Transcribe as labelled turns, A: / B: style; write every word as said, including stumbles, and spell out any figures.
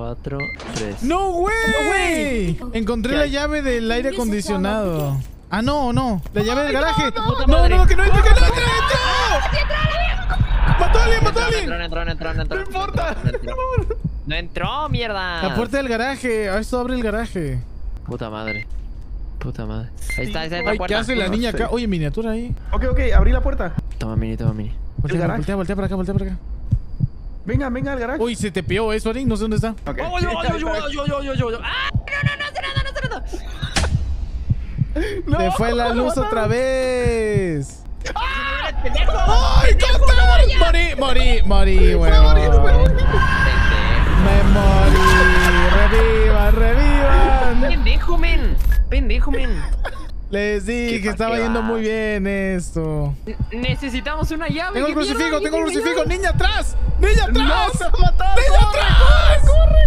A: cuatro, tres.
B: ¡No, güey!
A: ¡No, güey!
B: Encontré
A: ¿Qué
B: la
A: hay?
B: llave del aire acondicionado. Ah, no, no. La llave del garaje.
A: no,
B: No,
A: no,
B: no, no, que no entre, que no entre, entró.
A: ¡Mató
B: ¡Mató a alguien, mató a
A: Entró,
B: alguien!
A: entró, entró, entró, entró.
C: No importa.
A: No entró, no entró, mierda.
B: La puerta del garaje. Ah, esto abre el garaje.
A: Puta madre. Puta madre. Ahí está, ahí está en la
B: Ay,
A: puerta.
B: ¿qué hace la
C: No
B: niña
C: sé.
B: acá? Oye, miniatura ahí.
C: Ok, ok, abrí la puerta.
A: Toma mini, toma mini.
B: Voltea,
C: garaje?
B: voltea, voltea para acá, voltea para acá.
C: Venga, venga al garaje.
B: Uy, se te peó eso, Arin. No sé dónde está.
C: Ok.
A: ¡Oh, yo, yo, yo, yo, yo, yo, yo, yo! ¡Ah! No, no, no hace nada, no hace nada.
C: No,
B: Se fue la
C: lo
B: luz
C: mataron.
B: otra vez.
A: ¡Ah! ¡Pendejo!
B: ¡Ay, Counter! Morí, morí, morí, huevón. Me morí. Revivan, revivan.
A: ¡Pendejo, men! ¡Pendejo, men!
B: Les dije que estaba
A: qué
B: yendo
A: va?
B: muy bien esto.
A: Necesitamos una llave.
B: Tengo el
A: ¿qué mierda?
B: crucifijo, tengo el
A: ¿Qué
B: crucifijo.
A: mierda?
B: ¡Niña atrás! ¡Niña atrás!
C: No, se va a matar.
B: ¡Niña atrás! ¡Corre!